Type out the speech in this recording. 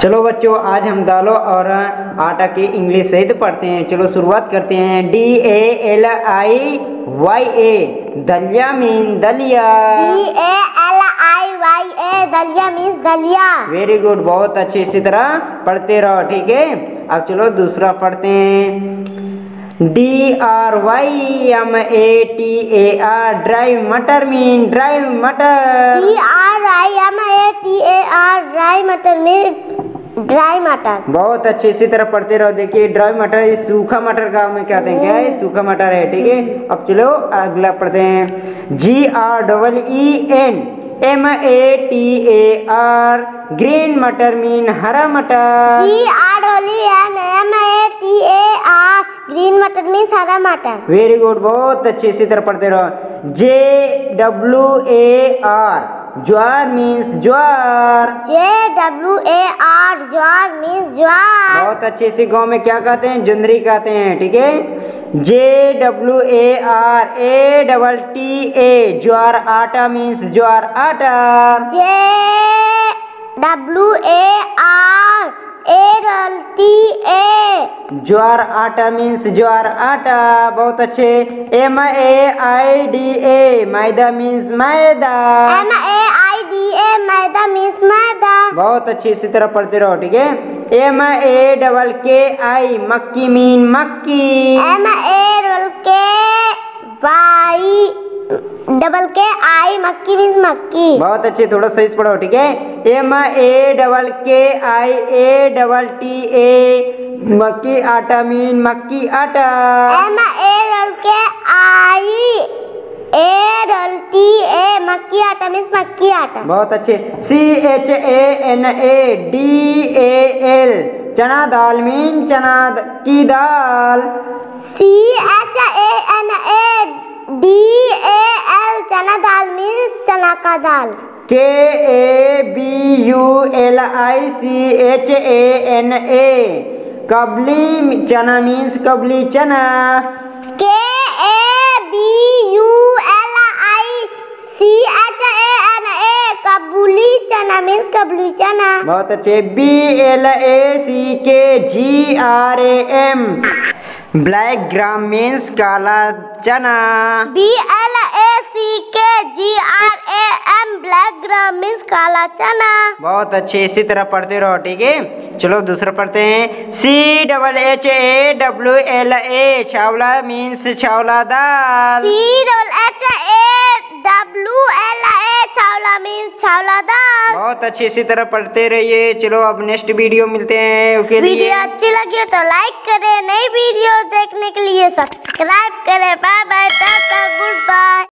चलो बच्चों, आज हम दालों और आटा की इंग्लिश सहित पढ़ते हैं। चलो शुरुआत करते हैं। DALIYA दलिया मीन दलिया। DALIYA दलिया मीन्स दलिया। वेरी गुड, बहुत अच्छे। इसी तरह पढ़ते रहो, ठीक है। अब चलो दूसरा पढ़ते हैं। DRYMATAR dry matar mean dry matar. DRYMATAR dry matar mean dry matar. बहुत अच्छे। इसी तरह पढ़ते रहो। देखिए, ड्राई मटर इस सूखा मटर का हमें क्या कहते हैं, क्या है, सूखा मटर है, ठीक है। अब चलो अगला पढ़ते हैं। GREENMATAR ग्रीन मटर मीन हरा मटर। GREENMATAR ग्रीन मटर मीन्स हरा मटर। वेरी गुड, बहुत अच्छे। इसी तरह पढ़ते रहो। JWAR jowar means jowar. JWAR jowar means jowar. बहुत अच्छे। इसी गांव में क्या कहते हैं, जुंदरी कहते हैं, ठीक है। JWAR ATTA ज्वार आटा मीन्स ज्वार आटा। JWAR ATTA ज्वार आटा मीन्स ज्वार आटा। बहुत अच्छे। MAIDA maida means maida. MAIDA maida means maida. बहुत अच्छी। इसी तरह पढ़ते रहो, ठीक है। MAKKI मक्की मीन मक्की। MAKKI मक्की मीन्स मक्की। बहुत अच्छे। थोड़ा सही से पढ़ो, ठीक है। MAKKIATTA मक्की आटा मीन मक्की आटा। MAKKIATTA मक्की आटा मीन्स मक्की आटा। बहुत अच्छे। CHANADAL चना दाल मीन चना की दाल। CHANADAL चना दाल मीन्स चना का दाल। KABULICHANA कबली चना मीन्स कबली चना। KABULICHANA कबूली चना मीन्स कबूली चना। बहुत अच्छे। BLACKGRAM ब्लैक ग्राम मीन्स काला चना। BLACKGRAM ब्लैक ग्राम मीन्स काला चना। बहुत अच्छे। इसी तरह पढ़ते रहो, ठीक है। चलो दूसरा पढ़ते हैं। CHAWLA chawla means chawla dal. CHAWLA chawla means chawla dal. बहुत अच्छे। इसी तरह पढ़ते रहिए। चलो अब नेक्स्ट वीडियो मिलते हैं। ओके, वीडियो अच्छी लगी हो तो लाइक करें, नई वीडियो देखने के लिए सब्सक्राइब करें। Bye bye, Tata.